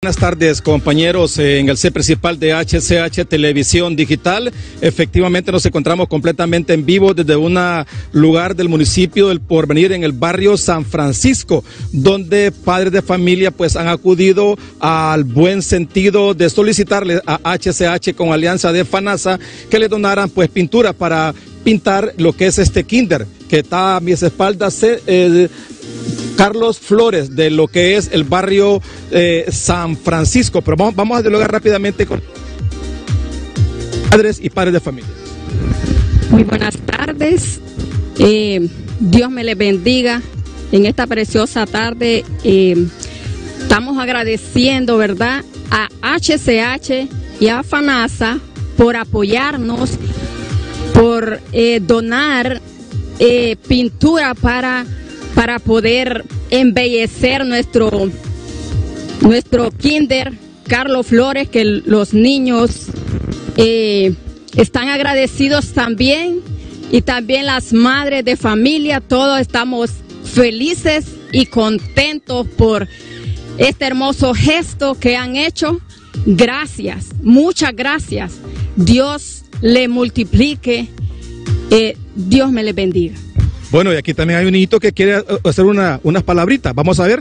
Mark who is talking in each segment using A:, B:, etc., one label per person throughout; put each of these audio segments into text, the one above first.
A: Buenas tardes, compañeros, en el set principal de HCH Televisión Digital. Efectivamente nos encontramos completamente en vivo desde un lugar del municipio del Porvenir, en el barrio San Francisco, donde padres de familia pues han acudido al buen sentido de solicitarle a HCH con alianza de FANASA que le donaran pues pintura para pintar lo que es este kinder que está a mis espaldas. Carlos Flores, de lo que es el barrio San Francisco. Pero vamos a dialogar rápidamente con padres y padres de familia.
B: Muy buenas tardes. Dios me les bendiga en esta preciosa tarde. Estamos agradeciendo, ¿verdad?, a HCH y a FANASA por apoyarnos, por donar pintura para poder embellecer nuestro kinder Carlos Flores, que los niños están agradecidos también, y también las madres de familia. Todos estamos felices y contentos por este hermoso gesto que han hecho. Gracias, muchas gracias. Dios le multiplique, Dios me les bendiga.
A: Bueno, y aquí también hay un niñito que quiere hacer unas palabritas. Vamos a ver.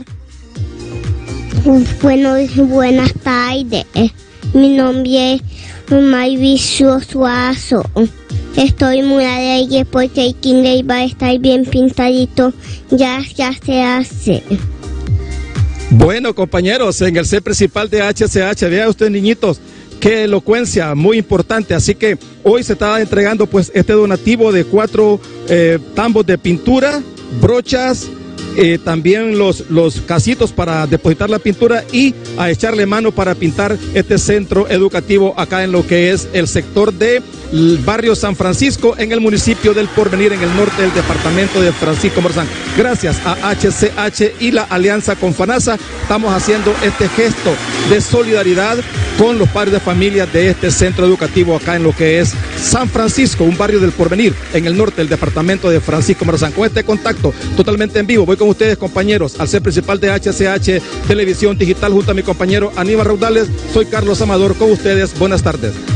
C: Bueno, buenas tardes. Mi nombre es Mauricio Suazo. Estoy muy alegre porque el kinder va a estar bien pintadito. Ya se hace.
A: Bueno, compañeros, en el set principal de HCH, vea usted, niñitos, qué elocuencia, muy importante. Así que hoy se está entregando pues este donativo de 4 tambos de pintura, brochas, también los casitos para depositar la pintura y a echarle mano para pintar este centro educativo acá en lo que es el sector del barrio San Francisco, en el municipio del Porvenir, en el norte del departamento de Francisco Morazán. Gracias a HCH y la alianza con FANASA estamos haciendo este gesto de solidaridad con los padres de familia de este centro educativo acá en lo que es San Francisco, un barrio del Porvenir, en el norte del departamento de Francisco Morazán. Con este contacto totalmente en vivo, voy con ustedes, compañeros, al set principal de HCH Televisión Digital junto a mi compañero Aníbal Raudales. Soy Carlos Amador con ustedes. Buenas tardes.